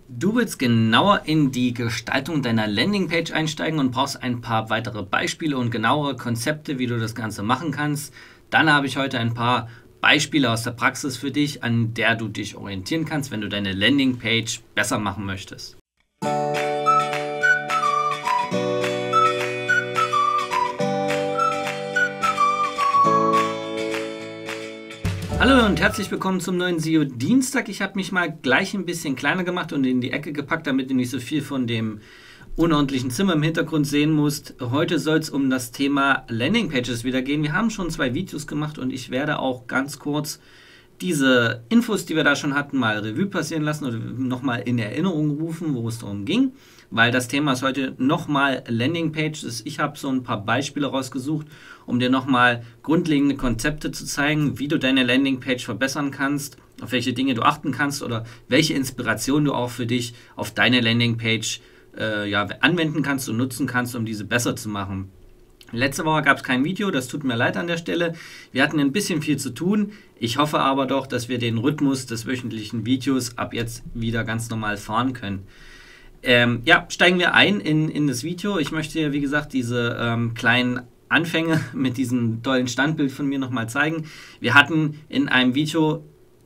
Du willst genauer in die Gestaltung deiner Landingpage einsteigen und brauchst ein paar weitere Beispiele und genauere Konzepte, wie du das Ganze machen kannst. Dann habe ich heute ein paar Beispiele aus der Praxis für dich, an der du dich orientieren kannst, wenn du deine Landingpage besser machen möchtest. Hallo und herzlich willkommen zum neuen SEO Dienstag. Ich habe mich mal gleich ein bisschen kleiner gemacht und in die Ecke gepackt, damit du nicht so viel von dem unordentlichen Zimmer im Hintergrund sehen musst. Heute soll es um das Thema Landingpages wieder gehen. Wir haben schon 2 Videos gemacht und ich werde auch ganz kurz diese Infos, die wir da schon hatten, mal Revue passieren lassen oder nochmal in Erinnerung rufen, wo es darum ging. Weil das Thema ist heute nochmal Landingpages. Ich habe so ein paar Beispiele rausgesucht, um dir nochmal grundlegende Konzepte zu zeigen, wie du deine Landingpage verbessern kannst, auf welche Dinge du achten kannst oder welche Inspiration du auch für dich auf deine Landingpage anwenden kannst und nutzen kannst, um diese besser zu machen. Letzte Woche gab es kein Video, das tut mir leid an der Stelle. Wir hatten ein bisschen viel zu tun. Ich hoffe aber doch, dass wir den Rhythmus des wöchentlichen Videos ab jetzt wieder ganz normal fahren können. Steigen wir ein in das Video. Ich möchte dir, wie gesagt, diese kleinen Anfänge mit diesem tollen Standbild von mir nochmal zeigen. Wir hatten in einem Video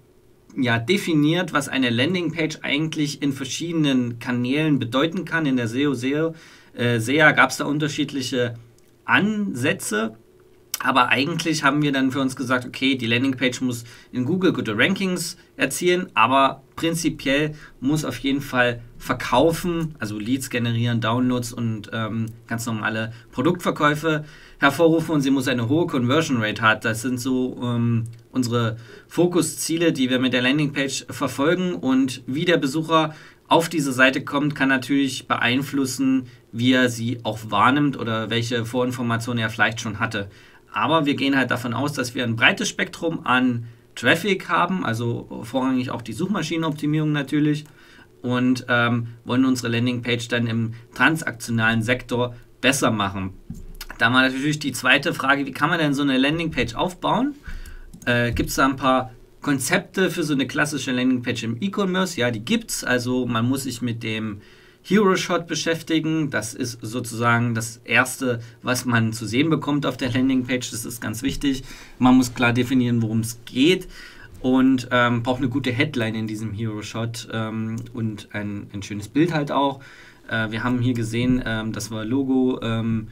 definiert, was eine Landingpage eigentlich in verschiedenen Kanälen bedeuten kann. In der SEA gab es da unterschiedliche Ansätze, aber eigentlich haben wir dann für uns gesagt, okay, die Landingpage muss in Google gute Rankings erzielen, aber prinzipiell muss auf jeden Fall verkaufen, also Leads generieren, Downloads und ganz normale Produktverkäufe hervorrufen und sie muss eine hohe Conversion Rate haben. Das sind so unsere Fokusziele, die wir mit der Landingpage verfolgen, und wie der Besucher auf diese Seite kommt, kann natürlich beeinflussen, wie er sie auch wahrnimmt oder welche Vorinformationen er vielleicht schon hatte. Aber wir gehen halt davon aus, dass wir ein breites Spektrum an Traffic haben, also vorrangig auch die Suchmaschinenoptimierung natürlich, und wollen unsere Landingpage dann im transaktionalen Sektor besser machen. Da war natürlich die zweite Frage, wie kann man denn so eine Landingpage aufbauen? Gibt es da ein paar Konzepte für so eine klassische Landingpage im E-Commerce? Ja, die gibt's. Also man muss sich mit dem Hero Shot beschäftigen. Das ist sozusagen das Erste, was man zu sehen bekommt auf der Landingpage. Das ist ganz wichtig. Man muss klar definieren, worum es geht, und braucht eine gute Headline in diesem Hero Shot und ein schönes Bild halt auch. Wir haben hier gesehen, dass wir Logo,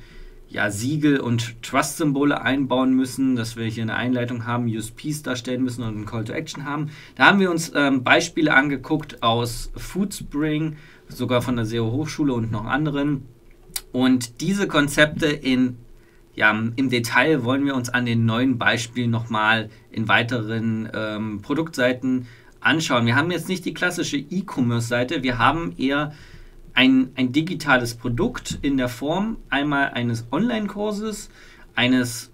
Siegel und Trust-Symbole einbauen müssen, dass wir hier eine Einleitung haben, USPs darstellen müssen und einen Call to Action haben. Da haben wir uns Beispiele angeguckt aus Foodspring, sogar von der SEO Hochschule und noch anderen. Und diese Konzepte im Detail wollen wir uns an den neuen Beispielen nochmal in weiteren Produktseiten anschauen. Wir haben jetzt nicht die klassische E-Commerce-Seite, wir haben eher ein digitales Produkt in der Form einmal eines Online-Kurses, eines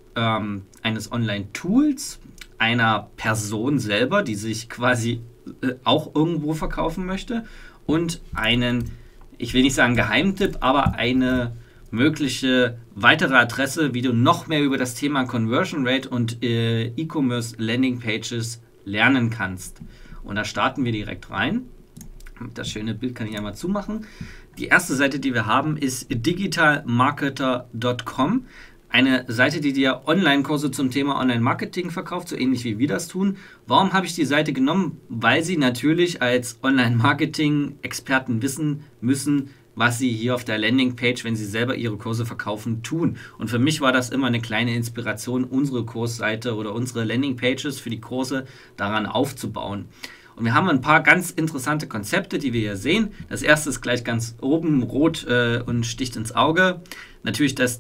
Online-Tools, einer Person selber, die sich quasi auch irgendwo verkaufen möchte, und einen, ich will nicht sagen Geheimtipp, aber eine mögliche weitere Adresse, wie du noch mehr über das Thema Conversion Rate und E-Commerce Landing Pages lernen kannst. Und da starten wir direkt rein. Das schöne Bild kann ich einmal zumachen. Die erste Seite, die wir haben, ist digitalmarketer.com. Eine Seite, die dir Online-Kurse zum Thema Online-Marketing verkauft, so ähnlich wie wir das tun. Warum habe ich die Seite genommen? Weil sie natürlich als Online-Marketing-Experten wissen müssen, was sie hier auf der Landingpage, wenn sie selber ihre Kurse verkaufen, tun. Und für mich war das immer eine kleine Inspiration, unsere Kursseite oder unsere Landingpages für die Kurse daran aufzubauen. Und wir haben ein paar ganz interessante Konzepte, die wir hier sehen. Das erste ist gleich ganz oben rot und sticht ins Auge. Natürlich, dass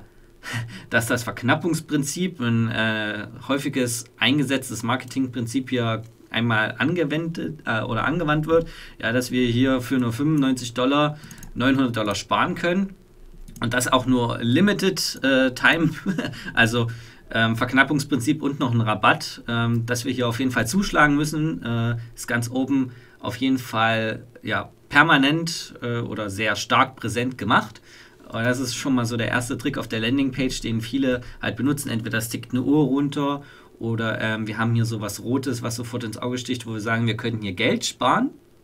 das Verknappungsprinzip, ein häufiges eingesetztes Marketingprinzip hier einmal angewandt wird. Ja, dass wir hier für nur $95 $900 sparen können. Und das auch nur Limited Time, also Verknappungsprinzip und noch ein Rabatt, dass wir hier auf jeden Fall zuschlagen müssen, ist ganz oben auf jeden Fall permanent oder sehr stark präsent gemacht. Und das ist schon mal so der erste Trick auf der Landingpage, den viele halt benutzen. Entweder es tickt eine Uhr runter oder wir haben hier so was Rotes, was sofort ins Auge sticht, wo wir sagen, wir könnten hier Geld sparen.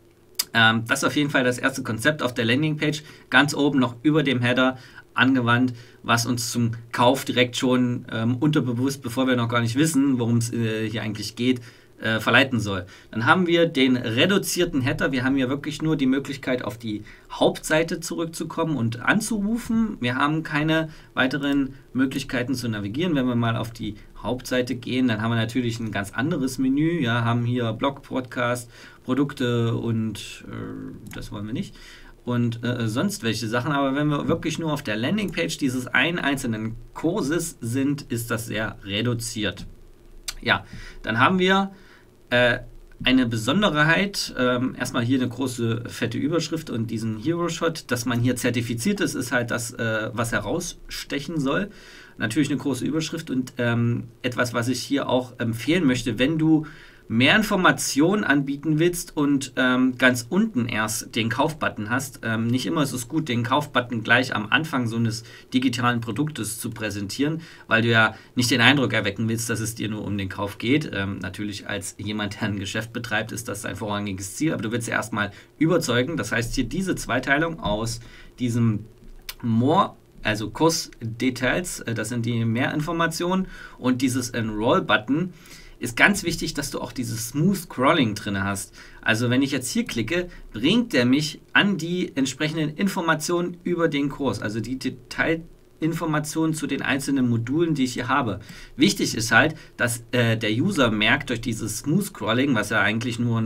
Das ist auf jeden Fall das erste Konzept auf der Landingpage, ganz oben noch über dem Header angewandt, was uns zum Kauf direkt schon unterbewusst, bevor wir noch gar nicht wissen, worum es hier eigentlich geht, verleiten soll. Dann haben wir den reduzierten Header. Wir haben hier wirklich nur die Möglichkeit, auf die Hauptseite zurückzukommen und anzurufen. Wir haben keine weiteren Möglichkeiten zu navigieren. Wenn wir mal auf die Hauptseite gehen, dann haben wir natürlich ein ganz anderes Menü. Ja, haben hier Blog, Podcast, Produkte und das wollen wir nicht. Und sonst welche Sachen. Aber wenn wir wirklich nur auf der Landingpage dieses einen einzelnen Kurses sind, ist das sehr reduziert. Ja, dann haben wir eine Besonderheit, erstmal hier eine große fette Überschrift und diesen Hero-Shot, dass man hier zertifiziert ist, ist halt das, was herausstechen soll. Natürlich eine große Überschrift und etwas, was ich hier auch empfehlen möchte, wenn du mehr Informationen anbieten willst und ganz unten erst den Kaufbutton hast. Nicht immer ist es gut, den Kaufbutton gleich am Anfang so eines digitalen Produktes zu präsentieren, weil du ja nicht den Eindruck erwecken willst, dass es dir nur um den Kauf geht. Natürlich als jemand, der ein Geschäft betreibt, ist das ein vorrangiges Ziel, aber du willst ja erstmal überzeugen. Das heißt, hier diese Zweiteilung aus diesem More, also Kursdetails, das sind die Mehrinformationen, und dieses Enroll-Button, ist ganz wichtig, dass du auch dieses Smooth Scrolling drin hast. Also wenn ich jetzt hier klicke, bringt der mich an die entsprechenden Informationen über den Kurs, also die Detailinformationen zu den einzelnen Modulen, die ich hier habe. Wichtig ist halt, dass der User merkt durch dieses Smooth Scrolling, was ja eigentlich nur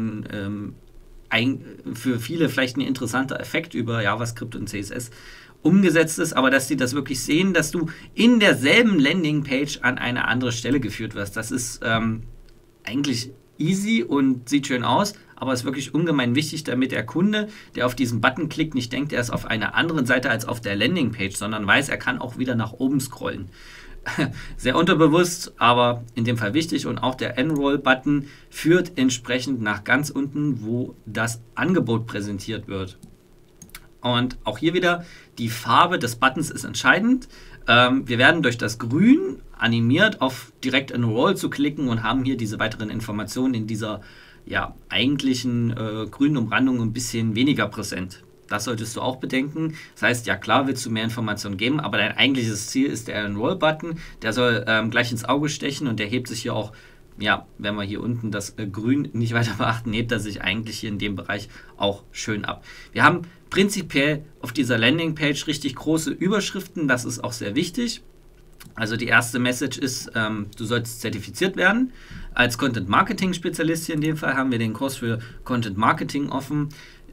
für viele vielleicht ein interessanter Effekt über JavaScript und CSS umgesetzt ist, aber dass die das wirklich sehen, dass du in derselben Landingpage an eine andere Stelle geführt wirst. Das ist eigentlich easy und sieht schön aus, aber ist wirklich ungemein wichtig, damit der Kunde, der auf diesen Button klickt, nicht denkt, er ist auf einer anderen Seite als auf der Landingpage, sondern weiß, er kann auch wieder nach oben scrollen. Sehr unterbewusst, aber in dem Fall wichtig, und auch der Enroll-Button führt entsprechend nach ganz unten, wo das Angebot präsentiert wird. Und auch hier wieder, die Farbe des Buttons ist entscheidend. Wir werden durch das Grün animiert, auf direkt Enroll zu klicken und haben hier diese weiteren Informationen in dieser eigentlichen grünen Umrandung ein bisschen weniger präsent. Das solltest du auch bedenken. Das heißt, ja klar, willst du mehr Informationen geben, aber dein eigentliches Ziel ist der Enroll-Button. Der soll gleich ins Auge stechen und der hebt sich hier auch, wenn wir hier unten das Grün nicht weiter beachten, hebt er sich eigentlich hier in dem Bereich auch schön ab. Wir haben prinzipiell auf dieser Landingpage richtig große Überschriften, das ist auch sehr wichtig. Also die erste Message ist, du sollst zertifiziert werden. Als Content Marketing Spezialist hier in dem Fall haben wir den Kurs für Content Marketing offen.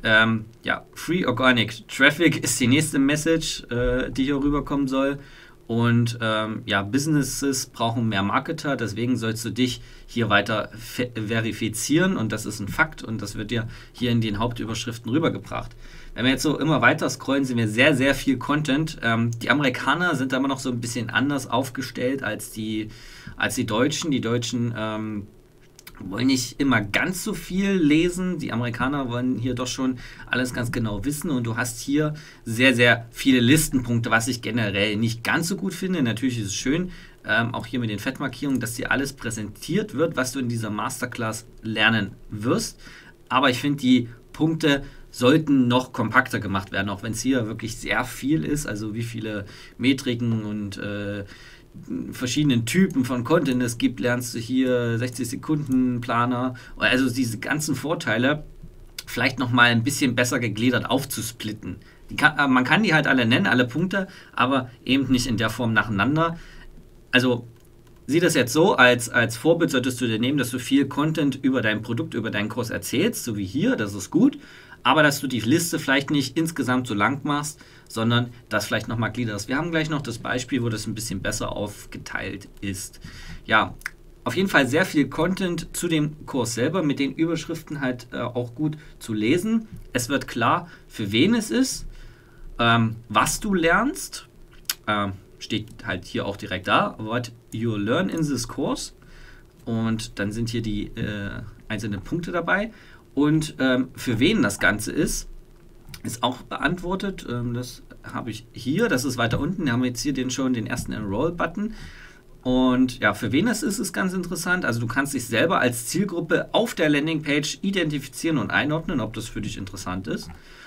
Free Organic Traffic ist die nächste Message, die hier rüberkommen soll. Und Businesses brauchen mehr Marketer, deswegen sollst du dich hier weiter verifizieren, und das ist ein Fakt und das wird dir hier in den Hauptüberschriften rübergebracht. Wenn wir jetzt so immer weiter scrollen, sehen wir sehr, sehr viel Content. Die Amerikaner sind da immer noch so ein bisschen anders aufgestellt als die Deutschen. Die Deutschen wollen nicht immer ganz so viel lesen. Die Amerikaner wollen hier doch schon alles ganz genau wissen, und du hast hier sehr, sehr viele Listenpunkte, was ich generell nicht ganz so gut finde. Natürlich ist es schön, auch hier mit den Fettmarkierungen, dass dir alles präsentiert wird, was du in dieser Masterclass lernen wirst. Aber ich finde, die Punkte sollten noch kompakter gemacht werden, auch wenn es hier wirklich sehr viel ist, also wie viele Metriken und verschiedenen Typen von Content es gibt, lernst du hier 60-Sekunden-Planer, also diese ganzen Vorteile vielleicht nochmal ein bisschen besser gegliedert aufzusplitten. Man kann die halt alle nennen, alle Punkte, aber eben nicht in der Form nacheinander. Also sieh das jetzt so, als Vorbild solltest du dir nehmen, dass du viel Content über dein Produkt, über deinen Kurs erzählst, so wie hier, das ist gut, aber dass du die Liste vielleicht nicht insgesamt so lang machst, sondern das vielleicht nochmal gliederst. Wir haben gleich noch das Beispiel, wo das ein bisschen besser aufgeteilt ist. Ja, auf jeden Fall sehr viel Content zu dem Kurs selber, mit den Überschriften halt auch gut zu lesen. Es wird klar, für wen es ist, was du lernst, steht halt hier auch direkt da, what you learn in this course, und dann sind hier die einzelnen Punkte dabei. Und für wen das Ganze ist auch beantwortet. Das habe ich hier, das ist weiter unten. Da haben wir jetzt hier den ersten Enroll-Button. Und ja, für wen das ist, ist ganz interessant. Also du kannst dich selber als Zielgruppe auf der Landingpage identifizieren und einordnen, ob das für dich interessant ist.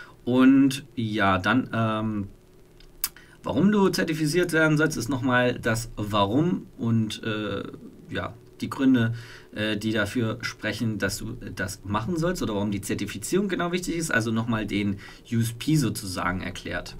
Und ja, dann, warum du zertifiziert werden sollst, ist nochmal das Warum und ja, die Gründe, die dafür sprechen, dass du das machen sollst oder warum die Zertifizierung genau wichtig ist. Also nochmal den USP sozusagen erklärt.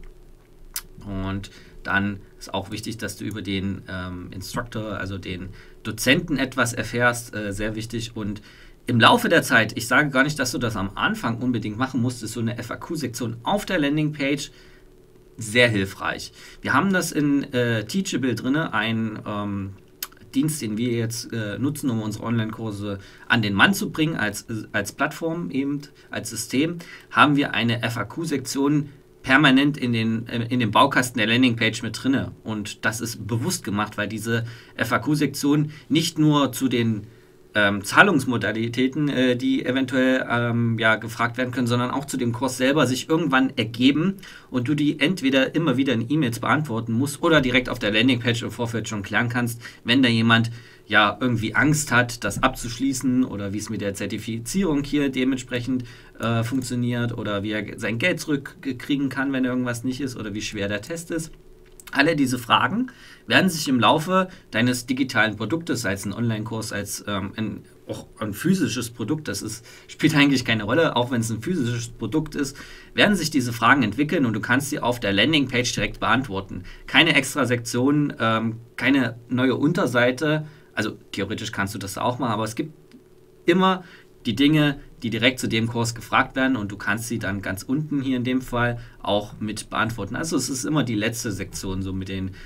Und dann ist auch wichtig, dass du über den Instructor, also den Dozenten etwas erfährst, sehr wichtig. Und im Laufe der Zeit, ich sage gar nicht, dass du das am Anfang unbedingt machen musst, ist so eine FAQ-Sektion auf der Landingpage sehr hilfreich. Wir haben das in Teachable drin, ein Dienst, den wir jetzt nutzen, um unsere Online-Kurse an den Mann zu bringen, als Plattform eben, als System, haben wir eine FAQ-Sektion permanent in dem Baukasten der Landingpage mit drinne. Und das ist bewusst gemacht, weil diese FAQ-Sektion nicht nur zu den Zahlungsmodalitäten, die eventuell ja, gefragt werden können, sondern auch zu dem Kurs selber sich irgendwann ergeben und du die entweder immer wieder in E-Mails beantworten musst oder direkt auf der Landingpage im Vorfeld schon klären kannst, wenn da jemand ja irgendwie Angst hat, das abzuschließen oder wie es mit der Zertifizierung hier dementsprechend funktioniert oder wie er sein Geld zurückkriegen kann, wenn irgendwas nicht ist oder wie schwer der Test ist. Alle diese Fragen werden sich im Laufe deines digitalen Produktes, sei es ein Online-Kurs, als auch ein physisches Produkt, spielt eigentlich keine Rolle, auch wenn es ein physisches Produkt ist, werden sich diese Fragen entwickeln und du kannst sie auf der Landingpage direkt beantworten. Keine extra Sektion, keine neue Unterseite, also theoretisch kannst du das auch machen, aber es gibt immer die Dinge, die direkt zu dem Kurs gefragt werden und du kannst sie dann ganz unten hier in dem Fall auch mit beantworten. Also es ist immer die letzte Sektion so mit den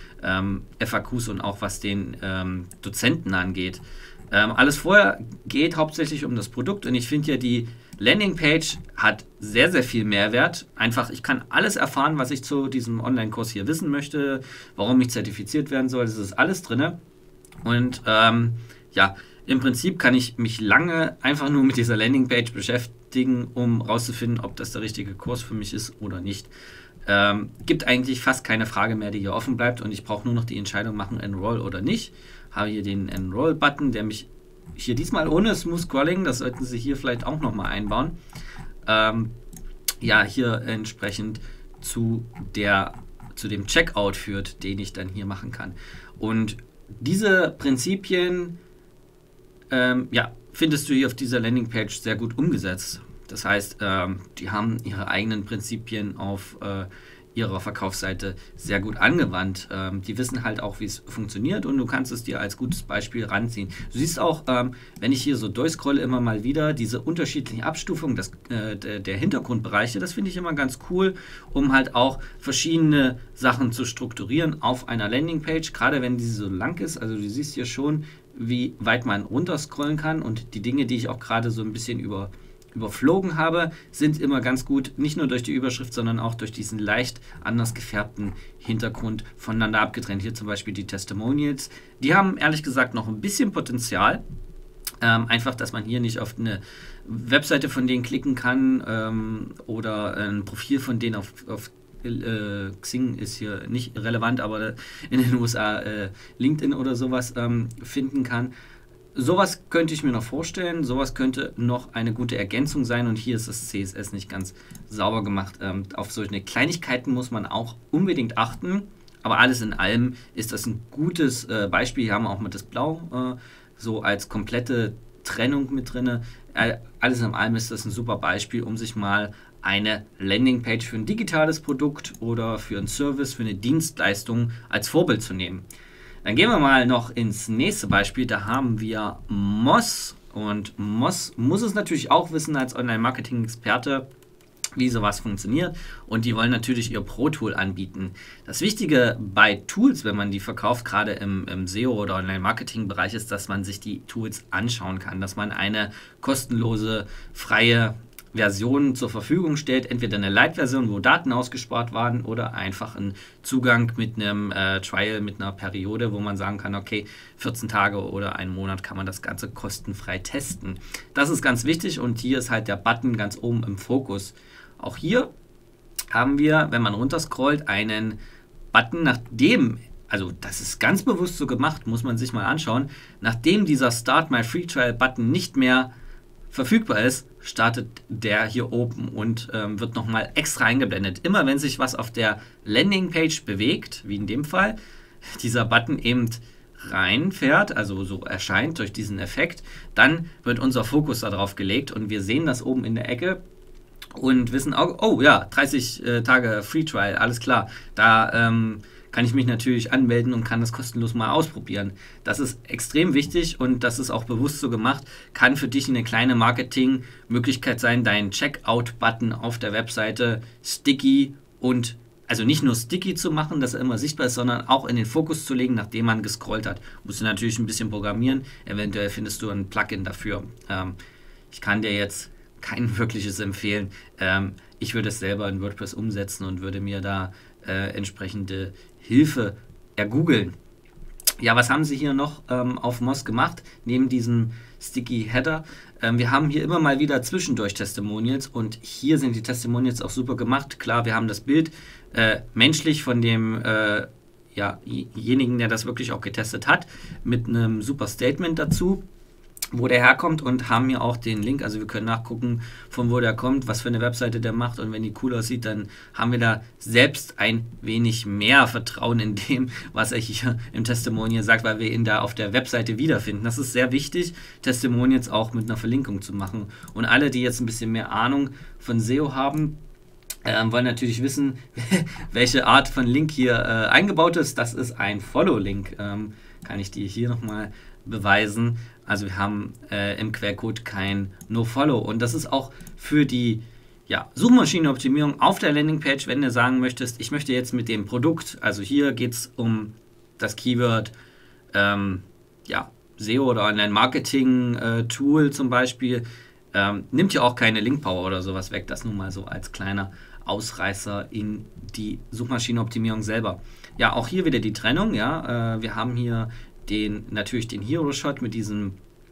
FAQs und auch was den Dozenten angeht. Alles vorher geht hauptsächlich um das Produkt und ich finde ja die Landingpage hat sehr, sehr viel Mehrwert. Einfach, ich kann alles erfahren, was ich zu diesem Online-Kurs hier wissen möchte, warum ich zertifiziert werden soll, das ist alles drin. Und ja, im Prinzip kann ich mich lange einfach nur mit dieser Landingpage beschäftigen, um rauszufinden, ob das der richtige Kurs für mich ist oder nicht. Gibt eigentlich fast keine Frage mehr, die hier offen bleibt und ich brauche nur noch die Entscheidung machen, Enroll oder nicht. Habe hier den Enroll-Button, der mich hier diesmal ohne Smooth Scrolling, das sollten Sie hier vielleicht auch nochmal einbauen, ja, hier entsprechend zu dem Checkout führt, den ich dann hier machen kann. Und diese Prinzipien ja, findest du hier auf dieser Landingpage sehr gut umgesetzt. Das heißt, die haben ihre eigenen Prinzipien auf ihrer Verkaufsseite sehr gut angewandt. Die wissen halt auch, wie es funktioniert und du kannst es dir als gutes Beispiel ranziehen. Du siehst auch, wenn ich hier so durchscrolle, immer mal wieder diese unterschiedlichen Abstufungen der Hintergrundbereiche. Das finde ich immer ganz cool, um halt auch verschiedene Sachen zu strukturieren auf einer Landingpage, gerade wenn diese so lang ist. Also du siehst hier schon, wie weit man runterscrollen kann und die Dinge, die ich auch gerade so ein bisschen überflogen habe, sind immer ganz gut, nicht nur durch die Überschrift, sondern auch durch diesen leicht anders gefärbten Hintergrund voneinander abgetrennt. Hier zum Beispiel die Testimonials. Die haben ehrlich gesagt noch ein bisschen Potenzial. Einfach, dass man hier nicht auf eine Webseite von denen klicken kann oder ein Profil von denen auf Xing ist hier nicht relevant, aber in den USA LinkedIn oder sowas finden kann. Sowas könnte ich mir noch vorstellen, sowas könnte noch eine gute Ergänzung sein und hier ist das CSS nicht ganz sauber gemacht. Auf solche Kleinigkeiten muss man auch unbedingt achten, aber alles in allem ist das ein gutes Beispiel. Hier haben wir auch mit das Blau so als komplette Trennung mit drin. Alles in allem ist das ein super Beispiel, um sich mal eine Landingpage für ein digitales Produkt oder für einen Service, für eine Dienstleistung als Vorbild zu nehmen. Dann gehen wir mal noch ins nächste Beispiel. Da haben wir Moz. Und Moz muss es natürlich auch wissen als Online-Marketing-Experte, wie sowas funktioniert. Und die wollen natürlich ihr Pro-Tool anbieten. Das Wichtige bei Tools, wenn man die verkauft, gerade im SEO- oder Online-Marketing-Bereich, ist, dass man sich die Tools anschauen kann. Dass man eine kostenlose, freie Version zur Verfügung stellt, entweder eine Light-Version, wo Daten ausgespart waren, oder einfach einen Zugang mit einem Trial, mit einer Periode, wo man sagen kann, okay, 14 Tage oder einen Monat kann man das Ganze kostenfrei testen. Das ist ganz wichtig und hier ist halt der Button ganz oben im Fokus. Auch hier haben wir, wenn man runterscrollt, einen Button, nachdem also das ist ganz bewusst so gemacht, muss man sich mal anschauen, nachdem dieser Start My Free Trial Button nicht mehr verfügbar ist, startet der hier oben und wird nochmal extra eingeblendet. Immer wenn sich was auf der Landingpage bewegt, wie in dem Fall, dieser Button eben reinfährt, also so erscheint durch diesen Effekt, dann wird unser Fokus darauf gelegt und wir sehen das oben in der Ecke und wissen auch, oh ja, 30 Tage Free Trial, alles klar, da kann ich mich natürlich anmelden und kann das kostenlos mal ausprobieren. Das ist extrem wichtig und das ist auch bewusst so gemacht, kann für dich eine kleine Marketingmöglichkeit sein, deinen Checkout-Button auf der Webseite sticky und also nicht nur sticky zu machen, dass er immer sichtbar ist, sondern auch in den Fokus zu legen, nachdem man gescrollt hat. Musst du natürlich ein bisschen programmieren, eventuell findest du ein Plugin dafür. Ich kann dir jetzt kein wirkliches empfehlen. Ich würde es selber in WordPress umsetzen und würde mir da entsprechende Hilfe ergoogeln. Ja, was haben sie hier noch auf Moz gemacht, neben diesem Sticky Header? Wir haben hier immer mal wieder zwischendurch Testimonials und hier sind die Testimonials auch super gemacht. Klar, wir haben das Bild menschlich von demjenigen, der das wirklich auch getestet hat, mit einem super Statement dazu, wo der herkommt und haben hier auch den Link, also wir können nachgucken, von wo der kommt, was für eine Webseite der macht und wenn die cool aussieht, dann haben wir da selbst ein wenig mehr Vertrauen in dem, was er hier im Testimonial sagt, weil wir ihn da auf der Webseite wiederfinden. Das ist sehr wichtig, Testimonials auch mit einer Verlinkung zu machen. Und alle, die jetzt ein bisschen mehr Ahnung von SEO haben, wollen natürlich wissen, welche Art von Link hier eingebaut ist. Das ist ein Follow-Link, kann ich dir hier nochmal beweisen. Also wir haben im Quellcode kein No-Follow und das ist auch für die Suchmaschinenoptimierung auf der Landingpage, wenn du sagen möchtest, ich möchte jetzt mit dem Produkt, also hier geht es um das Keyword SEO oder Online-Marketing-Tool zum Beispiel, nimmt ja auch keine Link-Power oder sowas weg, das nun mal so als kleiner Ausreißer in die Suchmaschinenoptimierung selber. Ja, auch hier wieder die Trennung, wir haben hier natürlich den Hero-Shot mit diesem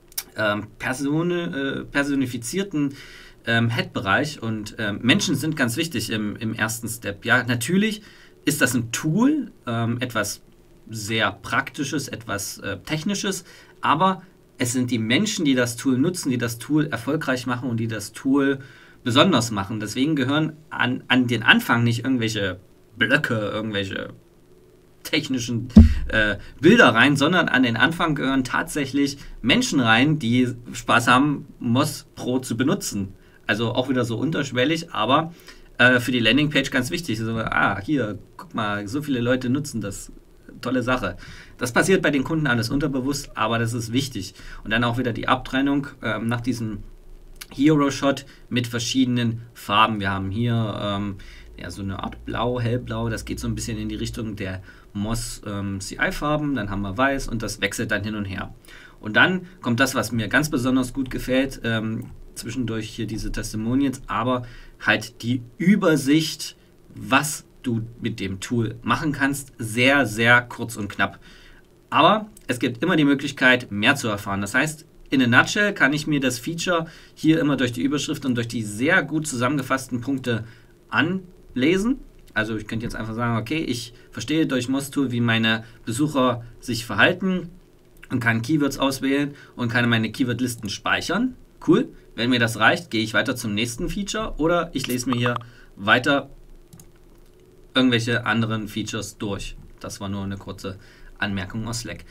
personifizierten Head-Bereich und Menschen sind ganz wichtig im ersten Step. Ja, natürlich ist das ein Tool, etwas sehr Praktisches, etwas Technisches, aber es sind die Menschen, die das Tool nutzen, die das Tool erfolgreich machen und die das Tool besonders machen. Deswegen gehören an den Anfang nicht irgendwelche Blöcke, irgendwelche technischen Bilder rein, sondern an den Anfang gehören tatsächlich Menschen rein, die Spaß haben, Moz Pro zu benutzen. Also auch wieder so unterschwellig, aber für die Landingpage ganz wichtig. So, hier, guck mal, so viele Leute nutzen das. Tolle Sache. Das passiert bei den Kunden alles unterbewusst, aber das ist wichtig. Und dann auch wieder die Abtrennung nach diesem Hero-Shot mit verschiedenen Farben. Wir haben hier so eine Art Blau, Hellblau, das geht so ein bisschen in die Richtung der Moz CI-Farben, dann haben wir Weiß und das wechselt dann hin und her. Und dann kommt das, was mir ganz besonders gut gefällt, zwischendurch hier diese Testimonials, aber halt die Übersicht, was du mit dem Tool machen kannst, sehr, sehr kurz und knapp. Aber es gibt immer die Möglichkeit, mehr zu erfahren. Das heißt, in a nutshell kann ich mir das Feature hier immer durch die Überschrift und durch die sehr gut zusammengefassten Punkte anlesen. Also ich könnte jetzt einfach sagen, okay, ich verstehe durch Moz-Tool, wie meine Besucher sich verhalten und kann Keywords auswählen und kann meine Keywordlisten speichern. Cool. Wenn mir das reicht, gehe ich weiter zum nächsten Feature oder ich lese mir hier weiter irgendwelche anderen Features durch. Das war nur eine kurze Anmerkung aus Slack.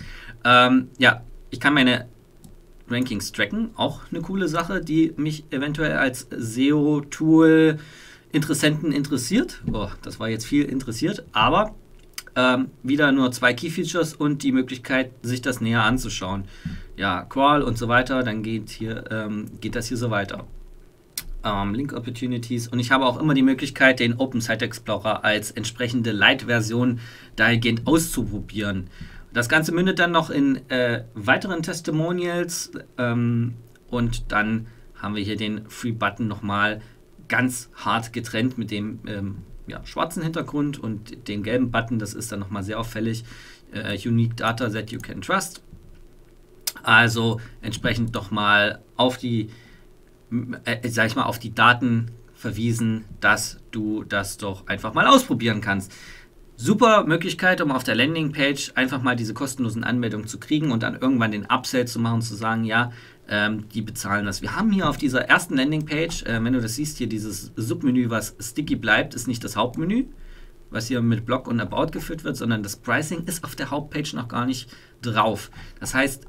Ich kann meine Rankings tracken, auch eine coole Sache, die mich eventuell als SEO-Tool Interessenten interessiert. Das war jetzt viel interessiert, aber wieder nur 2 Key-Features und die Möglichkeit, sich das näher anzuschauen. Ja, Crawl und so weiter, dann geht das hier so weiter. Link Opportunities und ich habe auch immer die Möglichkeit, den Open Site Explorer als entsprechende Light-Version dahingehend auszuprobieren. Das Ganze mündet dann noch in weiteren Testimonials und dann haben wir hier den Free-Button nochmal ganz hart getrennt mit dem schwarzen Hintergrund und dem gelben Button, das ist dann nochmal sehr auffällig. Unique Data that you can trust. Also entsprechend nochmal auf die Daten verwiesen, dass du das doch einfach mal ausprobieren kannst. Super Möglichkeit, um auf der Landingpage einfach mal diese kostenlosen Anmeldungen zu kriegen und dann irgendwann den Upsell zu machen und zu sagen, ja, die bezahlen das. Wir haben hier auf dieser ersten Landingpage, wenn du das siehst, hier dieses Submenü, was sticky bleibt, ist nicht das Hauptmenü, was hier mit Blog und About geführt wird, sondern das Pricing ist auf der Hauptpage noch gar nicht drauf. Das heißt,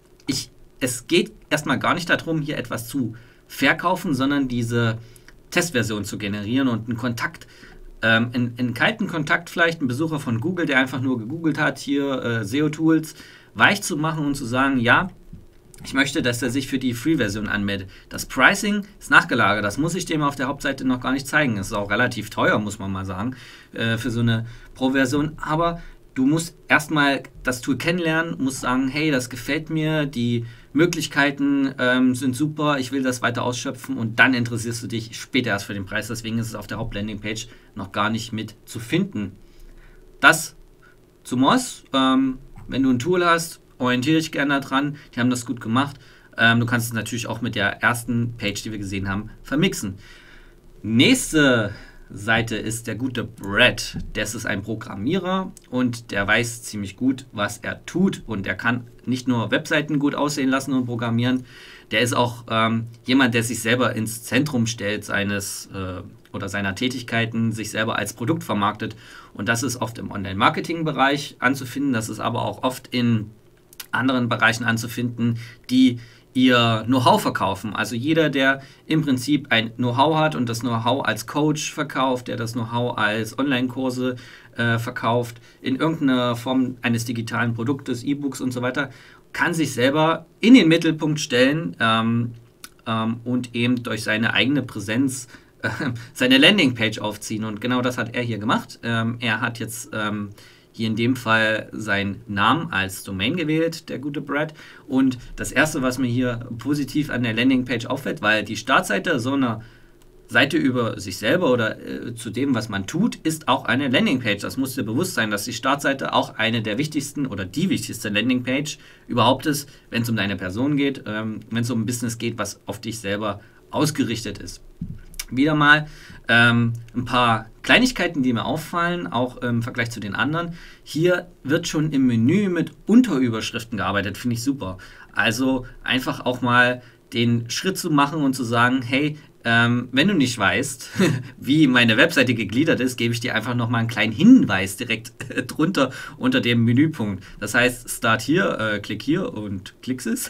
es geht erstmal gar nicht darum, hier etwas zu verkaufen, sondern diese Testversion zu generieren und einen Kontakt, einen kalten Kontakt vielleicht, einen Besucher von Google, der einfach nur gegoogelt hat, hier SEO-Tools, weich zu machen und zu sagen, ja, ich möchte, dass er sich für die Free-Version anmeldet. Das Pricing ist nachgelagert, das muss ich dem auf der Hauptseite noch gar nicht zeigen. Das ist auch relativ teuer, muss man mal sagen, für so eine Pro-Version, aber du musst erstmal das Tool kennenlernen, musst sagen, hey, das gefällt mir, die Möglichkeiten sind super, ich will das weiter ausschöpfen und dann interessierst du dich später erst für den Preis. Deswegen ist es auf der Hauptlandingpage noch gar nicht mit zu finden. Das zu Moz, wenn du ein Tool hast, orientiere dich gerne daran, die haben das gut gemacht. Du kannst es natürlich auch mit der ersten Page, die wir gesehen haben, vermixen. Nächste Seite ist der gute Brad. Das ist ein Programmierer und der weiß ziemlich gut, was er tut. Und er kann nicht nur Webseiten gut aussehen lassen und programmieren, der ist auch jemand, der sich selber ins Zentrum stellt seines oder seiner Tätigkeiten, sich selber als Produkt vermarktet. Und das ist oft im Online-Marketing-Bereich anzufinden, das ist aber auch oft in anderen Bereichen anzufinden, die ihr Know-how verkaufen. Also jeder, der im Prinzip ein Know-how hat und das Know-how als Coach verkauft, der das Know-how als Online-Kurse verkauft, in irgendeiner Form eines digitalen Produktes, E-Books und so weiter, kann sich selber in den Mittelpunkt stellen und eben durch seine eigene Präsenz seine Landingpage aufziehen. Und genau das hat er hier gemacht. Er hat jetzt hier in dem Fall seinen Namen als Domain gewählt, der gute Brad. Und das Erste, was mir hier positiv an der Landingpage auffällt, weil die Startseite so einer Seite über sich selber oder zu dem, was man tut, ist auch eine Landingpage. Das muss dir bewusst sein, dass die Startseite auch eine der wichtigsten oder die wichtigste Landingpage überhaupt ist, wenn es um deine Person geht, wenn es um ein Business geht, was auf dich selber ausgerichtet ist. Wieder mal ein paar Kleinigkeiten, die mir auffallen, auch im Vergleich zu den anderen. Hier wird schon im Menü mit Unterüberschriften gearbeitet, finde ich super. Also einfach auch mal den Schritt zu machen und zu sagen, hey, wenn du nicht weißt, wie meine Webseite gegliedert ist, gebe ich dir einfach nochmal einen kleinen Hinweis direkt drunter unter dem Menüpunkt. Das heißt, start hier, klick hier und klickst es.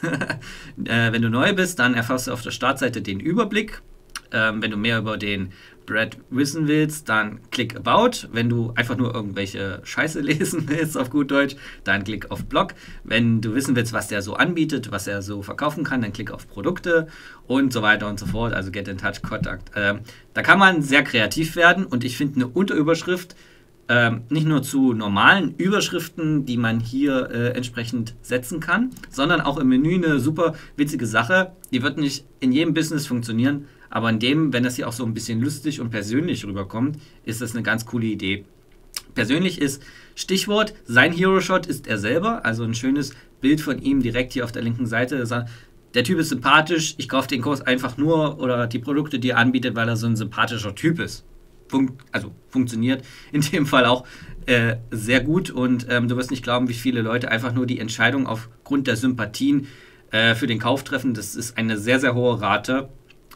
Wenn du neu bist, dann erfährst du auf der Startseite den Überblick. Wenn du mehr über den Brad wissen willst, dann klick About. Wenn du einfach nur irgendwelche Scheiße lesen willst, auf gut Deutsch, dann klick auf Blog. Wenn du wissen willst, was der so anbietet, was er so verkaufen kann, dann klick auf Produkte und so weiter und so fort. Also Get in Touch, Kontakt. Da kann man sehr kreativ werden und ich finde eine Unterüberschrift nicht nur zu normalen Überschriften, die man hier entsprechend setzen kann, sondern auch im Menü eine super witzige Sache. Die wird nicht in jedem Business funktionieren, aber in dem, wenn das hier auch so ein bisschen lustig und persönlich rüberkommt, ist das eine ganz coole Idee. Persönlich ist Stichwort, sein Hero-Shot ist er selber, also ein schönes Bild von ihm direkt hier auf der linken Seite. Der Typ ist sympathisch, ich kaufe den Kurs einfach nur oder die Produkte, die er anbietet, weil er so ein sympathischer Typ ist. Funktioniert in dem Fall auch sehr gut und du wirst nicht glauben, wie viele Leute einfach nur die Entscheidung aufgrund der Sympathien für den Kauf treffen. Das ist eine sehr, sehr hohe Rate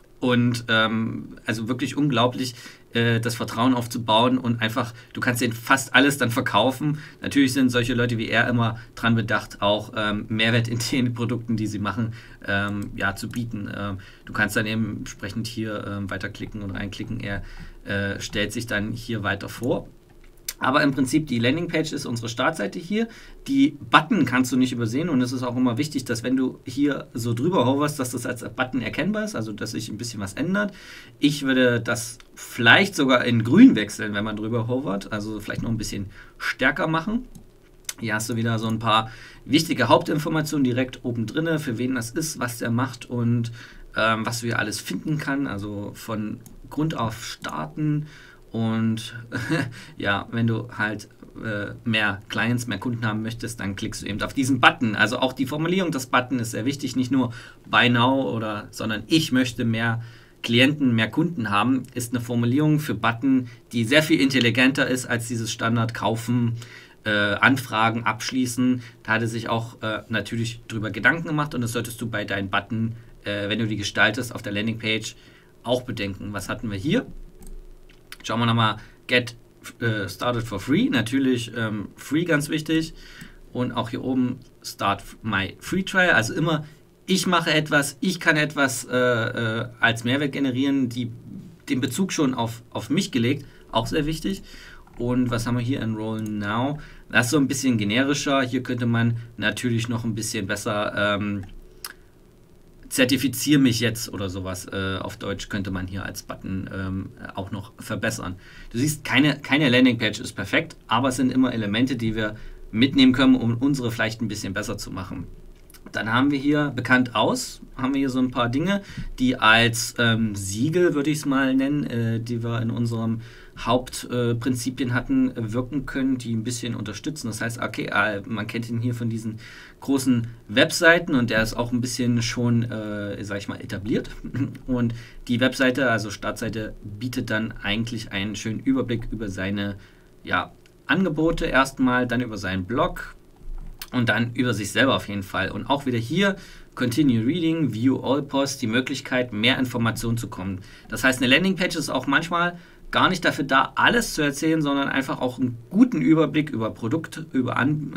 und also wirklich unglaublich, das Vertrauen aufzubauen und einfach, du kannst denen fast alles dann verkaufen. Natürlich sind solche Leute wie er immer dran bedacht, auch Mehrwert in den Produkten, die sie machen, zu bieten. Du kannst dann eben entsprechend hier weiterklicken und reinklicken. Er stellt sich dann hier weiter vor. Aber im Prinzip die Landingpage ist unsere Startseite hier. Die Button kannst du nicht übersehen und es ist auch immer wichtig, dass wenn du hier so drüber hoverst, dass das als Button erkennbar ist, also dass sich ein bisschen was ändert. Ich würde das vielleicht sogar in grün wechseln, wenn man drüber hovert, also vielleicht noch ein bisschen stärker machen. Hier hast du wieder so ein paar wichtige Hauptinformationen direkt oben drin, für wen das ist, was der macht und was du hier alles finden kann, also von Grund auf starten. Und ja, wenn du halt mehr Clients, mehr Kunden haben möchtest, dann klickst du eben auf diesen Button. Also auch die Formulierung des Buttons ist sehr wichtig, nicht nur Buy Now sondern ich möchte mehr Klienten mehr Kunden haben, ist eine Formulierung für Button, die sehr viel intelligenter ist als dieses Standard kaufen, Anfragen, abschließen. Da hat er sich auch natürlich drüber Gedanken gemacht und das solltest du bei deinen Button, wenn du die gestaltest auf der Landingpage, auch bedenken. Was hatten wir hier? Schauen wir nochmal, Get Started for Free, natürlich Free ganz wichtig und auch hier oben Start My Free Trial, also immer ich mache etwas, ich kann etwas als Mehrwert generieren, den Bezug schon auf mich gelegt, auch sehr wichtig. Und was haben wir hier? Enroll Now. Das ist so ein bisschen generischer. Hier könnte man natürlich noch ein bisschen besser zertifiziere mich jetzt oder sowas. Auf Deutsch könnte man hier als Button auch noch verbessern. Du siehst, keine Landingpage ist perfekt, aber es sind immer Elemente, die wir mitnehmen können, um unsere vielleicht ein bisschen besser zu machen. Dann haben wir hier bekannt aus, haben wir hier so ein paar Dinge, die als Siegel, würde ich es mal nennen, die wir in unserem Hauptprinzipien hatten, wirken können, die ein bisschen unterstützen. Das heißt, okay, man kennt ihn hier von diesen großen Webseiten und der ist auch ein bisschen schon, sag ich mal, etabliert. Und die Webseite, also Startseite, bietet dann eigentlich einen schönen Überblick über seine Angebote erstmal, dann über seinen Blog und dann über sich selber auf jeden Fall. Und auch wieder hier Continue Reading, View All Posts, die Möglichkeit, mehr Informationen zu kommen. Das heißt, eine Landingpage ist auch manchmal gar nicht dafür da, alles zu erzählen, sondern einfach auch einen guten Überblick über Produkte, über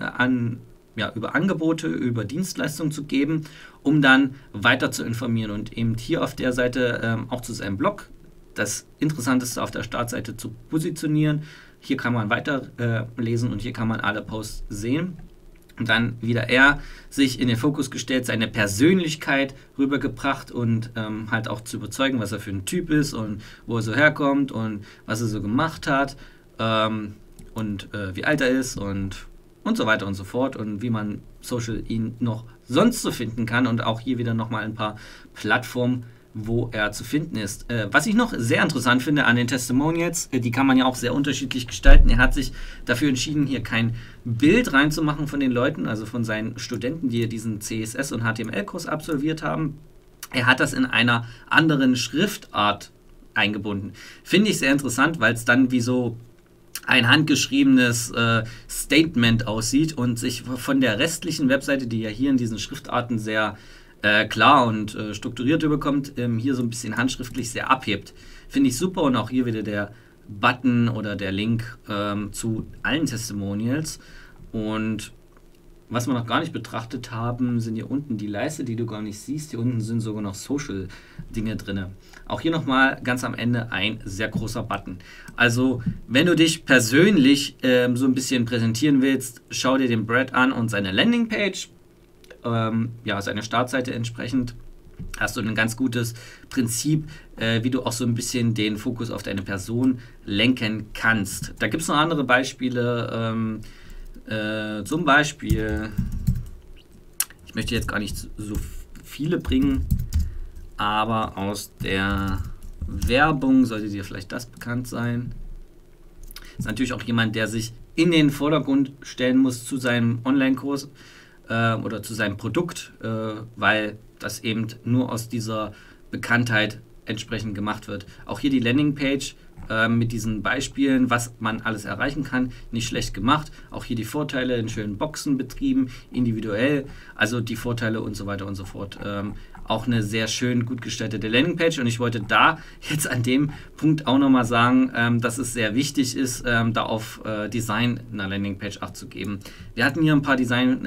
Angebote, über Dienstleistungen zu geben, um dann weiter zu informieren und eben hier auf der Seite auch zu seinem Blog das Interessanteste auf der Startseite zu positionieren. Hier kann man weiter lesen und hier kann man alle Posts sehen. Und dann wieder er sich in den Fokus gestellt, seine Persönlichkeit rübergebracht und halt auch zu überzeugen, was er für ein Typ ist und wo er so herkommt und was er so gemacht hat und wie alt er ist und so weiter und so fort und wie man Social ihn noch sonst so finden kann und auch hier wieder nochmal ein paar Plattformen, wo er zu finden ist. Was ich noch sehr interessant finde an den Testimonials, die kann man ja auch sehr unterschiedlich gestalten. Er hat sich dafür entschieden, hier kein Bild reinzumachen von den Leuten, also von seinen Studenten, die diesen CSS- und HTML-Kurs absolviert haben. Er hat das in einer anderen Schriftart eingebunden. Finde ich sehr interessant, weil es dann wie so ein handgeschriebenes Statement aussieht und sich von der restlichen Webseite, die ja hier in diesen Schriftarten sehr klar und strukturiert überkommt, hier so ein bisschen handschriftlich sehr abhebt. Finde ich super und auch hier wieder der Button oder der Link zu allen Testimonials. Und was wir noch gar nicht betrachtet haben, sind hier unten die Leiste, die du gar nicht siehst. Hier unten sind sogar noch Social-Dinge drin. Auch hier nochmal ganz am Ende ein sehr großer Button. Also wenn du dich persönlich so ein bisschen präsentieren willst, schau dir den Brad an und seine Landingpage. Seine Startseite entsprechend, hast du ein ganz gutes Prinzip, wie du auch so ein bisschen den Fokus auf deine Person lenken kannst. Da gibt es noch andere Beispiele, zum Beispiel, ich möchte jetzt gar nicht so viele bringen, aber aus der Werbung sollte dir vielleicht das bekannt sein. Ist natürlich auch jemand, der sich in den Vordergrund stellen muss zu seinem Online-Kurs oder zu seinem Produkt, weil das eben nur aus dieser Bekanntheit entsprechend gemacht wird. Auch hier die Landingpage mit diesen Beispielen, was man alles erreichen kann, nicht schlecht gemacht. Auch hier die Vorteile in schönen Boxen betrieben, individuell, also die Vorteile und so weiter und so fort. Auch eine sehr schön gut gestaltete Landingpage und ich wollte da jetzt an dem Punkt auch nochmal sagen, dass es sehr wichtig ist, da auf Design einer Landingpage Acht zu geben. Wir hatten hier ein paar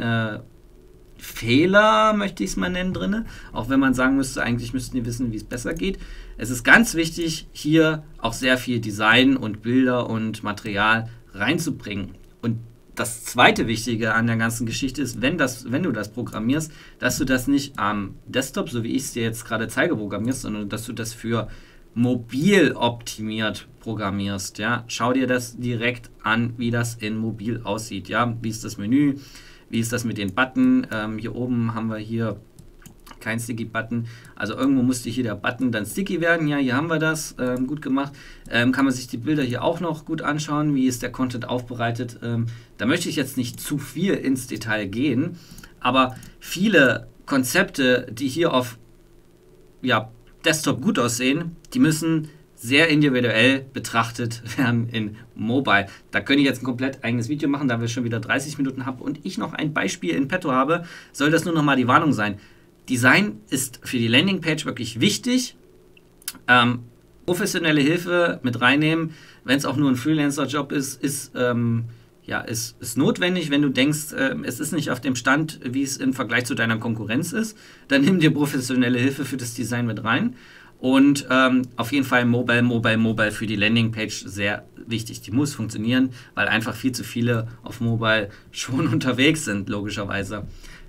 Fehler, möchte ich es mal nennen, drin. Auch wenn man sagen müsste, eigentlich müssten die wissen, wie es besser geht. Es ist ganz wichtig, hier auch sehr viel Design und Bilder und Material reinzubringen. Und das zweite Wichtige an der ganzen Geschichte ist, wenn du das programmierst, dass du das nicht am Desktop, so wie ich es dir jetzt gerade zeige, programmierst, sondern dass du das für mobil optimiert programmierst. Ja? Schau dir das direkt an, wie das in mobil aussieht. Ja? Wie ist das Menü? Wie ist das mit den Button? Hier oben haben wir hier kein Sticky-Button. Also irgendwo musste hier der Button dann sticky werden. Ja, hier haben wir das. Gut gemacht. Kann man sich die Bilder hier auch noch gut anschauen. Wie ist der Content aufbereitet? Da möchte ich jetzt nicht zu viel ins Detail gehen. Aber viele Konzepte, die hier auf Desktop gut aussehen, die müssen sehr individuell betrachtet werden in Mobile. Da könnte ich jetzt ein komplett eigenes Video machen, da wir schon wieder 30 Minuten haben und ich noch ein Beispiel in petto habe, soll das nur noch mal die Warnung sein. Design ist für die Landingpage wirklich wichtig. Professionelle Hilfe mit reinnehmen, wenn es auch nur ein Freelancer-Job ist, ist notwendig. Wenn du denkst, es ist nicht auf dem Stand, wie es im Vergleich zu deiner Konkurrenz ist, dann nimm dir professionelle Hilfe für das Design mit rein. Und auf jeden Fall Mobile für die Landingpage sehr wichtig. Die muss funktionieren, weil einfach viel zu viele auf Mobile schon unterwegs sind, logischerweise.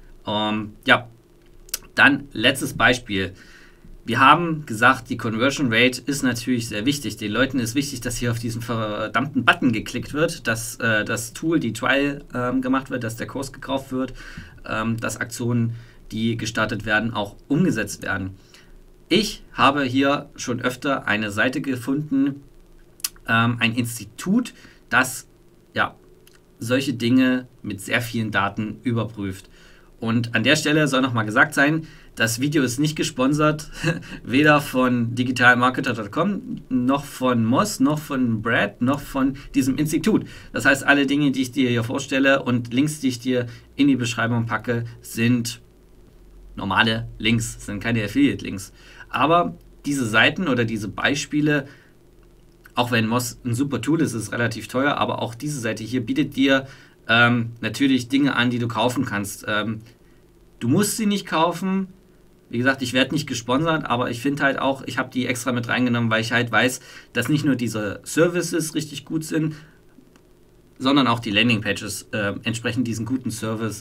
Dann letztes Beispiel. Wir haben gesagt, die Conversion Rate ist natürlich sehr wichtig. Den Leuten ist wichtig, dass hier auf diesen verdammten Button geklickt wird, dass das Tool, die Trial gemacht wird, dass der Kurs gekauft wird, dass Aktionen, die gestartet werden, auch umgesetzt werden. Ich habe hier schon öfter eine Seite gefunden, ein Institut, das solche Dinge mit sehr vielen Daten überprüft. Und an der Stelle soll nochmal gesagt sein, das Video ist nicht gesponsert, weder von digitalmarketer.com, noch von Moz, noch von Brad, noch von diesem Institut. Das heißt, alle Dinge, die ich dir hier vorstelle und Links, die ich dir in die Beschreibung packe, sind normale Links, sind keine Affiliate-Links. Aber diese Seiten oder diese Beispiele, auch wenn Moz ein super Tool ist, ist relativ teuer, aber auch diese Seite hier bietet dir natürlich Dinge an, die du kaufen kannst. Du musst sie nicht kaufen. Wie gesagt, ich werde nicht gesponsert, aber ich finde halt auch, ich habe die extra mit reingenommen, weil ich halt weiß, dass nicht nur diese Services richtig gut sind, sondern auch die Landingpages entsprechend diesen guten Service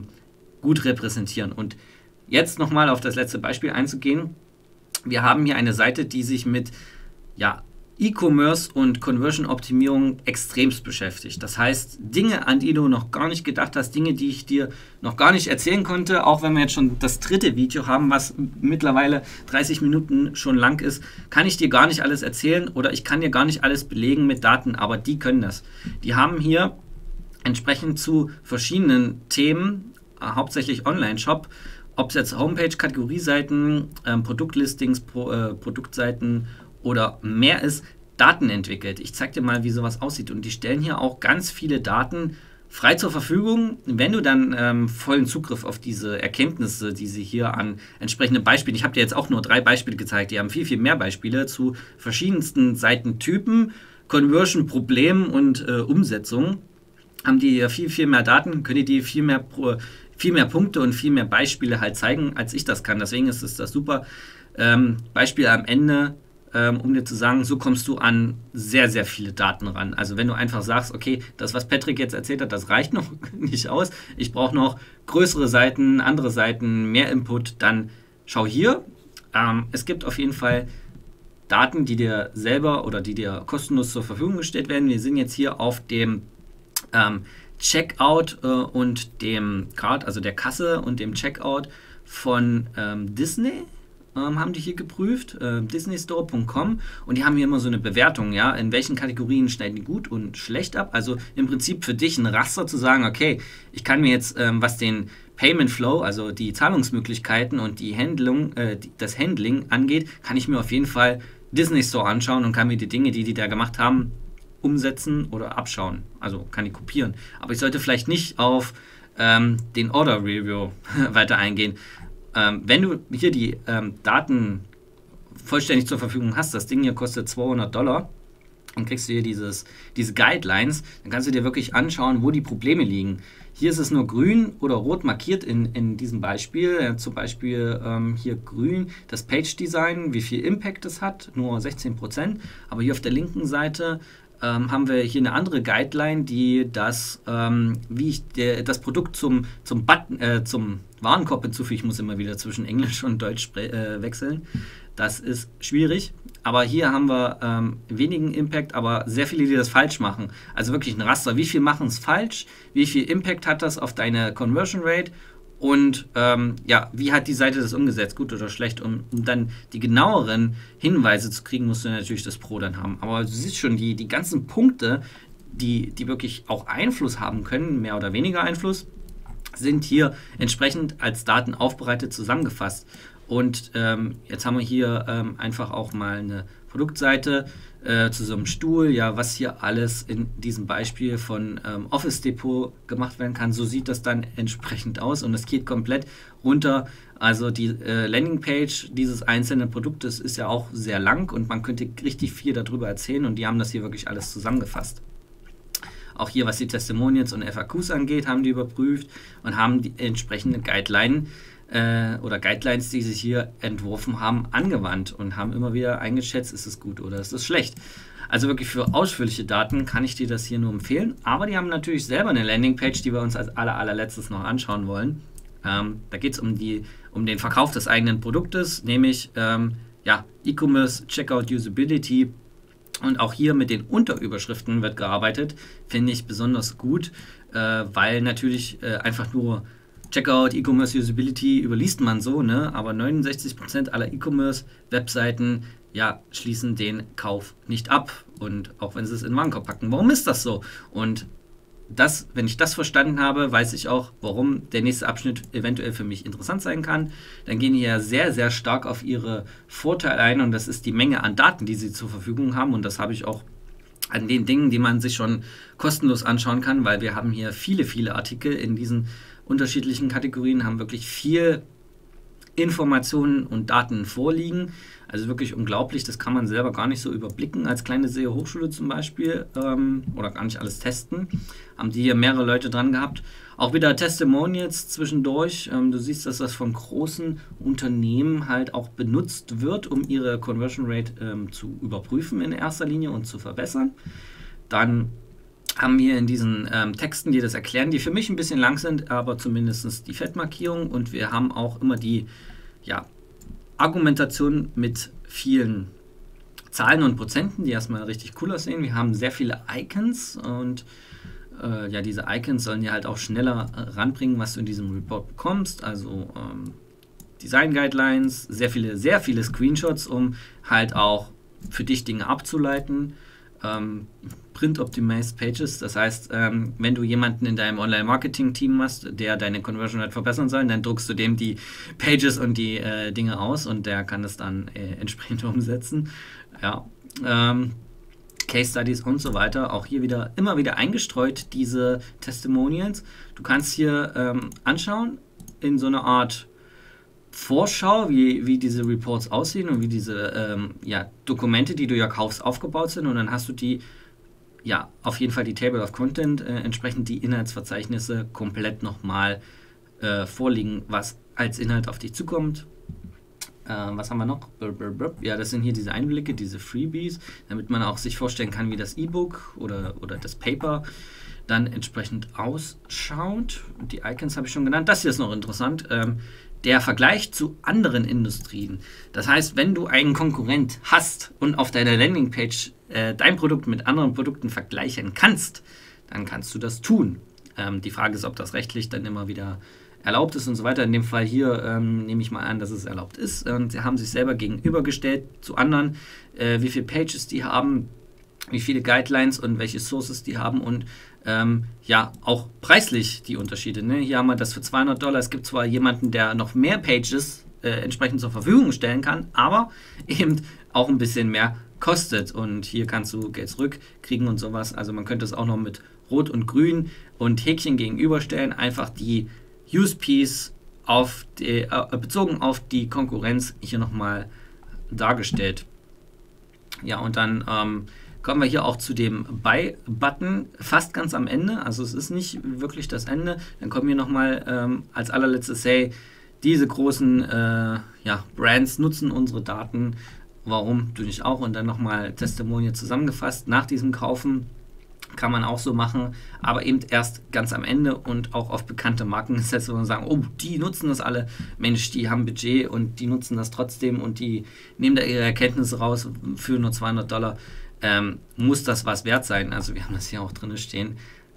gut repräsentieren. Und jetzt nochmal auf das letzte Beispiel einzugehen. Wir haben hier eine Seite, die sich mit E-Commerce und Conversion-Optimierung extremst beschäftigt. Das heißt, Dinge, an die du noch gar nicht gedacht hast, Dinge, die ich dir noch gar nicht erzählen konnte, auch wenn wir jetzt schon das dritte Video haben, was mittlerweile 30 Minuten schon lang ist, kann ich dir gar nicht alles erzählen oder ich kann dir gar nicht alles belegen mit Daten, aber die können das. Die haben hier entsprechend zu verschiedenen Themen, hauptsächlich Online-Shop, ob es jetzt Homepage, Kategorieseiten, Produktlistings, Produktseiten oder mehr ist, Daten entwickelt. Ich zeige dir mal, wie sowas aussieht. Und die stellen hier auch ganz viele Daten frei zur Verfügung. Wenn du dann vollen Zugriff auf diese Erkenntnisse, die sie hier an entsprechenden Beispielen, ich habe dir jetzt auch nur 3 Beispiele gezeigt, die haben viel, viel mehr Beispiele zu verschiedensten Seitentypen, Conversion-Problemen und Umsetzungen, haben die hier viel, viel mehr Daten, können die viel mehr Punkte und viel mehr Beispiele halt zeigen, als ich das kann. Deswegen ist es das super. Beispiel am Ende, um dir zu sagen, so kommst du an sehr, sehr viele Daten ran. Also wenn du einfach sagst, okay, das, was Patrick jetzt erzählt hat, das reicht noch nicht aus. Ich brauche noch größere Seiten, andere Seiten, mehr Input, dann schau hier. Es gibt auf jeden Fall Daten, die dir selber oder die dir kostenlos zur Verfügung gestellt werden. Wir sind jetzt hier auf dem Checkout und dem Card, also der Kasse und dem Checkout von Disney. Haben die hier geprüft, disneystore.com, und die haben hier immer so eine Bewertung, ja, in welchen Kategorien schneiden die gut und schlecht ab. Also im Prinzip für dich ein Raster zu sagen, okay, ich kann mir jetzt, was den Payment Flow, also die Zahlungsmöglichkeiten und die das Handling angeht, kann ich mir auf jeden Fall Disney Store anschauen und kann mir die Dinge, die da gemacht haben, umsetzen oder abschauen. Also kann ich kopieren. Aber ich sollte vielleicht nicht auf den Order Review weiter eingehen. Wenn du hier die Daten vollständig zur Verfügung hast, das Ding hier kostet $200, dann kriegst du hier diese Guidelines, dann kannst du dir wirklich anschauen, wo die Probleme liegen. Hier ist es nur grün oder rot markiert in diesem Beispiel, zum Beispiel hier grün das Page Design, wie viel Impact es hat, nur 16%, aber hier auf der linken Seite haben wir hier eine andere Guideline, die das, wie ich das Produkt zum Warenkorb hinzufüge. Ich muss immer wieder zwischen Englisch und Deutsch wechseln. Das ist schwierig. Aber hier haben wir wenigen Impact, aber sehr viele, die das falsch machen. Also wirklich ein Raster. Wie viel machen es falsch? Wie viel Impact hat das auf deine Conversion Rate? Und wie hat die Seite das umgesetzt, gut oder schlecht? Um dann die genaueren Hinweise zu kriegen, musst du natürlich das Pro dann haben. Aber du siehst schon, die ganzen Punkte, die wirklich auch Einfluss haben können, mehr oder weniger Einfluss, sind hier entsprechend als Daten aufbereitet zusammengefasst. Und jetzt haben wir hier einfach auch mal eine Produktseite zu so einem Stuhl, ja, was hier alles in diesem Beispiel von Office Depot gemacht werden kann. So sieht das dann entsprechend aus und es geht komplett runter. Also die Landingpage dieses einzelnen Produktes ist ja auch sehr lang und man könnte richtig viel darüber erzählen und die haben das hier wirklich alles zusammengefasst. Auch hier, was die Testimonials und FAQs angeht, haben die überprüft und haben die entsprechenden Guidelines, die sie hier entworfen haben, angewandt und haben immer wieder eingeschätzt, ist es gut oder ist es schlecht. Also wirklich für ausführliche Daten kann ich dir das hier nur empfehlen, aber die haben natürlich selber eine Landingpage, die wir uns als allerletztes noch anschauen wollen. Da geht es um den Verkauf des eigenen Produktes, nämlich E-Commerce, Checkout, Usability. Und auch hier mit den Unterüberschriften wird gearbeitet, finde ich besonders gut, weil natürlich einfach nur Checkout, E-Commerce, Usability überliest man so, ne? Aber 69% aller E-Commerce-Webseiten schließen den Kauf nicht ab. Und auch wenn sie es in den Warenkorb packen. Warum ist das so? Und wenn ich das verstanden habe, weiß ich auch, warum der nächste Abschnitt eventuell für mich interessant sein kann. Dann gehen die ja sehr, sehr stark auf ihre Vorteile ein und das ist die Menge an Daten, die sie zur Verfügung haben und das habe ich auch an den Dingen, die man sich schon kostenlos anschauen kann, weil wir haben hier viele, viele Artikel in diesen unterschiedlichen Kategorien, haben wirklich viel Informationen und Daten vorliegen. Also wirklich unglaublich, das kann man selber gar nicht so überblicken. Als kleine SEO-Hochschule zum Beispiel oder gar nicht alles testen, haben die hier mehrere Leute dran gehabt. Auch wieder Testimonials zwischendurch. Du siehst, dass das von großen Unternehmen halt auch benutzt wird, um ihre Conversion Rate zu überprüfen in erster Linie und zu verbessern. Dann haben wir in diesen Texten, die das erklären, die für mich ein bisschen lang sind, aber zumindest die Fettmarkierung und wir haben auch immer die Argumentation mit vielen Zahlen und Prozenten, die erstmal richtig cool aussehen. Wir haben sehr viele Icons und diese Icons sollen dir halt auch schneller ranbringen, was du in diesem Report bekommst. Also Design Guidelines, sehr viele Screenshots, um halt auch für dich Dinge abzuleiten. Print Optimized Pages, das heißt, wenn du jemanden in deinem Online-Marketing-Team hast, der deine Conversion Rate verbessern soll, dann druckst du dem die Pages und die Dinge aus und der kann das dann entsprechend umsetzen. Ja. Case Studies und so weiter, auch hier immer wieder eingestreut, diese Testimonials. Du kannst hier anschauen in so einer Art Vorschau, wie diese Reports aussehen und wie diese Dokumente, die du ja kaufst, aufgebaut sind und dann hast du die, auf jeden Fall die Table of Content, entsprechend die Inhaltsverzeichnisse komplett nochmal vorliegen, was als Inhalt auf dich zukommt. Was haben wir noch? Ja, das sind hier diese Einblicke, diese Freebies, damit man auch sich vorstellen kann, wie das E-Book oder das Paper dann entsprechend ausschaut. Und die Icons habe ich schon genannt. Das hier ist noch interessant. Der Vergleich zu anderen Industrien. Das heißt, wenn du einen Konkurrent hast und auf deiner Landingpage dein Produkt mit anderen Produkten vergleichen kannst, dann kannst du das tun. Die Frage ist, ob das rechtlich dann immer wieder erlaubt ist und so weiter. In dem Fall hier nehme ich mal an, dass es erlaubt ist. Und sie haben sich selber gegenübergestellt zu anderen, wie viele Pages die haben, wie viele Guidelines und welche Sources die haben und auch preislich die Unterschiede. Ne? Hier haben wir das für $200. Es gibt zwar jemanden, der noch mehr Pages entsprechend zur Verfügung stellen kann, aber eben auch ein bisschen mehr kostet. Und hier kannst du Geld zurückkriegen und sowas. Also man könnte es auch noch mit Rot und Grün und Häkchen gegenüberstellen. Einfach die USPs bezogen auf die Konkurrenz hier nochmal dargestellt. Ja, und dann kommen wir hier auch zu dem Buy-Button fast ganz am Ende. Also es ist nicht wirklich das Ende. Dann kommen wir nochmal als allerletztes, diese großen Brands nutzen unsere Daten. Warum? Du nicht auch? Und dann nochmal Testimonial zusammengefasst. Nach diesem Kaufen kann man auch so machen, aber eben erst ganz am Ende und auch auf bekannte Marken gesetzt, wo man sagen, oh, die nutzen das alle. Mensch, die haben Budget und die nutzen das trotzdem und die nehmen da ihre Erkenntnisse raus für nur $200. Muss das was wert sein? Also wir haben das hier auch drin stehen.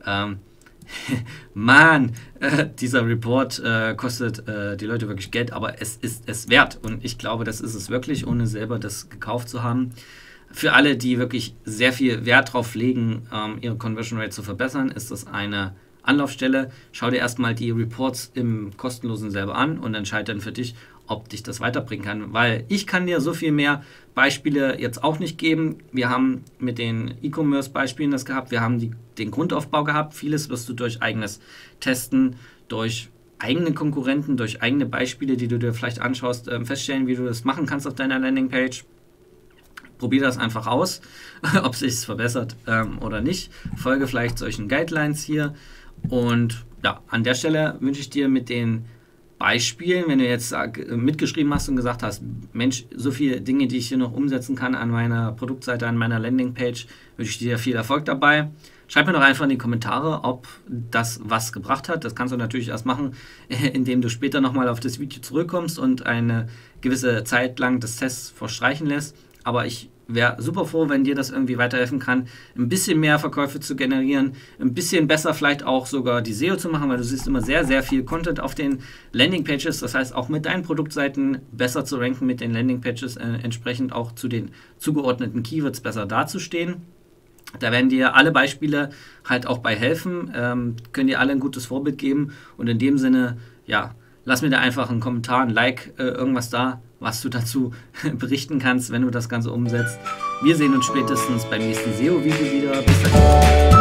Dieser Report kostet die Leute wirklich Geld, aber es ist es wert und ich glaube, das ist es wirklich, ohne selber das gekauft zu haben. Für alle, die wirklich sehr viel Wert drauf legen, ihre Conversion Rate zu verbessern, ist das eine Anlaufstelle. Schau dir erstmal die Reports im kostenlosen selber an und entscheide dann für dich, ob dich das weiterbringen kann, weil ich kann dir so viel mehr Beispiele jetzt auch nicht geben. Wir haben mit den E-Commerce-Beispielen das gehabt, wir haben den Grundaufbau gehabt, vieles wirst du durch eigenes Testen, durch eigene Konkurrenten, durch eigene Beispiele, die du dir vielleicht anschaust, feststellen, wie du das machen kannst auf deiner Landingpage. Probier das einfach aus, ob es sich verbessert oder nicht. Folge vielleicht solchen Guidelines hier. Und ja, an der Stelle wünsche ich dir mit den Beispielen, wenn du jetzt mitgeschrieben hast und gesagt hast, Mensch, so viele Dinge, die ich hier noch umsetzen kann an meiner Produktseite, an meiner Landingpage, wünsche ich dir viel Erfolg dabei. Schreib mir doch einfach in die Kommentare, ob das was gebracht hat. Das kannst du natürlich erst machen, indem du später nochmal auf das Video zurückkommst und eine gewisse Zeit lang das Test verstreichen lässt. Aber ich wäre super froh, wenn dir das irgendwie weiterhelfen kann, ein bisschen mehr Verkäufe zu generieren, ein bisschen besser vielleicht auch sogar die SEO zu machen, weil du siehst immer sehr, sehr viel Content auf den Landingpages. Das heißt, auch mit deinen Produktseiten besser zu ranken, mit den Landingpages entsprechend auch zu den zugeordneten Keywords besser dazustehen. Da werden dir alle Beispiele halt auch bei helfen, können dir alle ein gutes Vorbild geben und in dem Sinne, ja, lass mir da einfach einen Kommentar, ein Like, irgendwas da, was du dazu berichten kannst, wenn du das Ganze umsetzt. Wir sehen uns spätestens beim nächsten SEO-Video wieder. Bis dahin.